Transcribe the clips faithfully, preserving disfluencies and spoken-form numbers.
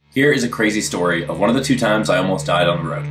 Here is a crazy story of one of the two times I almost died on the road.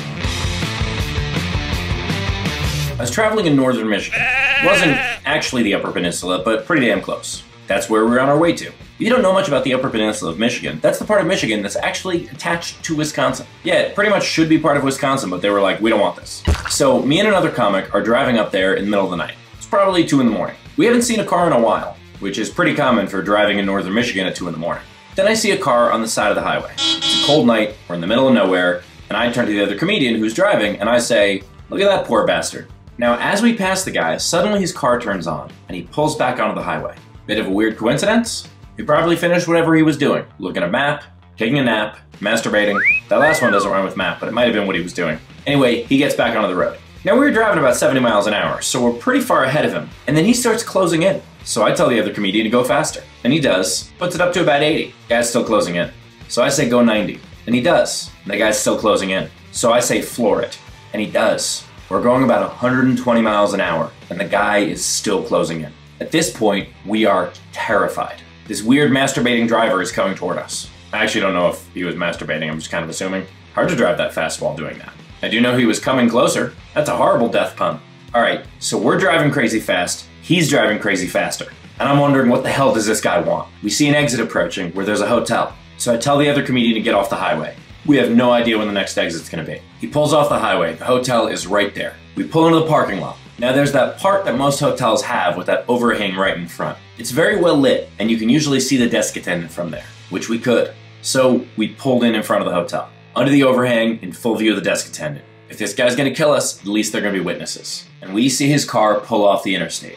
I was traveling in northern Michigan. It wasn't actually the Upper Peninsula, but pretty damn close. That's where we were on our way to. If you don't know much about the Upper Peninsula of Michigan, that's the part of Michigan that's actually attached to Wisconsin. Yeah, it pretty much should be part of Wisconsin, but they were like, we don't want this. So me and another comic are driving up there in the middle of the night. It's probably two in the morning. We haven't seen a car in a while, which is pretty common for driving in northern Michigan at two in the morning. Then I see a car on the side of the highway. It's a cold night, we're in the middle of nowhere, and I turn to the other comedian who's driving and I say, look at that poor bastard. Now, as we pass the guy, suddenly his car turns on and he pulls back onto the highway. Bit of a weird coincidence? He probably finished whatever he was doing. Looking at a map, taking a nap, masturbating. That last one doesn't rhyme with map, but it might have been what he was doing. Anyway, he gets back onto the road. Now we were driving about seventy miles an hour, so we're pretty far ahead of him. And then he starts closing in. So I tell the other comedian to go faster. And he does, puts it up to about eighty. Guy's still closing in. So I say go ninety. And he does. And the guy's still closing in. So I say floor it. And he does. We're going about one hundred twenty miles an hour, and the guy is still closing in. At this point, we are terrified. This weird masturbating driver is coming toward us. I actually don't know if he was masturbating, I'm just kind of assuming. Hard to drive that fast while doing that. I do know he was coming closer. That's a horrible death pun. All right, so we're driving crazy fast. He's driving crazy faster. And I'm wondering, what the hell does this guy want? We see an exit approaching where there's a hotel. So I tell the other comedian to get off the highway. We have no idea when the next exit's gonna be. He pulls off the highway. The hotel is right there. We pull into the parking lot. Now there's that part that most hotels have with that overhang right in front. It's very well lit, and you can usually see the desk attendant from there, which we could. So we pulled in in front of the hotel, under the overhang, in full view of the desk attendant. If this guy's gonna kill us, at least they're gonna be witnesses. And we see his car pull off the interstate,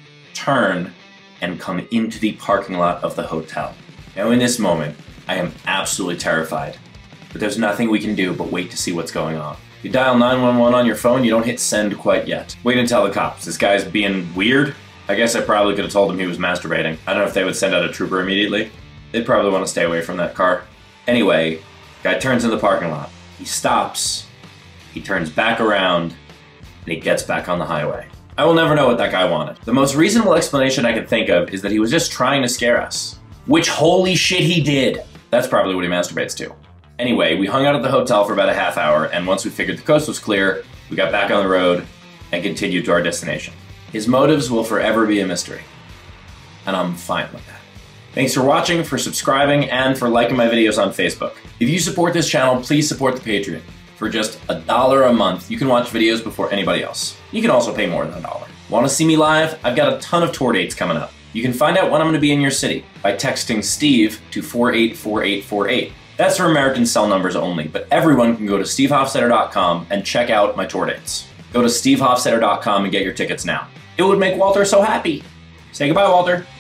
turn, and come into the parking lot of the hotel. Now in this moment, I am absolutely terrified, but there's nothing we can do but wait to see what's going on. You dial nine one one on your phone, you don't hit send quite yet. Wait and tell the cops, this guy's being weird. I guess I probably could have told him he was masturbating. I don't know if they would send out a trooper immediately. They'd probably want to stay away from that car. Anyway, guy turns in the parking lot. He stops, he turns back around, and he gets back on the highway. I will never know what that guy wanted. The most reasonable explanation I could think of is that he was just trying to scare us. Which, holy shit, he did! That's probably what he masturbates to. Anyway, we hung out at the hotel for about a half hour, and once we figured the coast was clear, we got back on the road and continued to our destination. His motives will forever be a mystery, and I'm fine with that. Thanks for watching, for subscribing, and for liking my videos on Facebook. If you support this channel, please support the Patreon. For just a dollar a month, you can watch videos before anybody else. You can also pay more than a dollar. Want to see me live? I've got a ton of tour dates coming up. You can find out when I'm going to be in your city by texting Steve to four eight four eight four eight. That's for American cell numbers only, but everyone can go to steve hofstetter dot com and check out my tour dates. Go to steve hofstetter dot com and get your tickets now. It would make Walter so happy. Say goodbye, Walter.